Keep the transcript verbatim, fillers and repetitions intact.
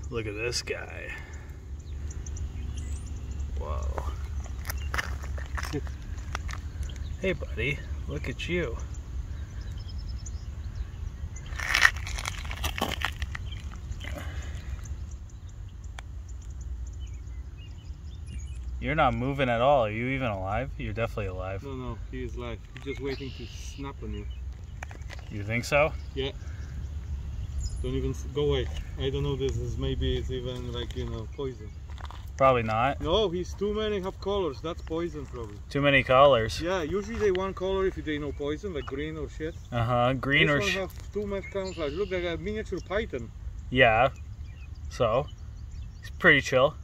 Look at this guy. Whoa. Hey buddy, look at you. You're not moving at all. Are you even alive? You're definitely alive. No, no, he is alive. He's just waiting to snap on you. You think so? Yeah. Don't even go away. I don't know. This is maybe it's even like you know poison. Probably not. No, he's too many have colors. That's poison probably. Too many colors. Yeah, usually they one color if they know poison, like green or shit. Uh huh. Green this or one sh have too much camouflage. Look like a miniature python. Yeah. So he's pretty chill.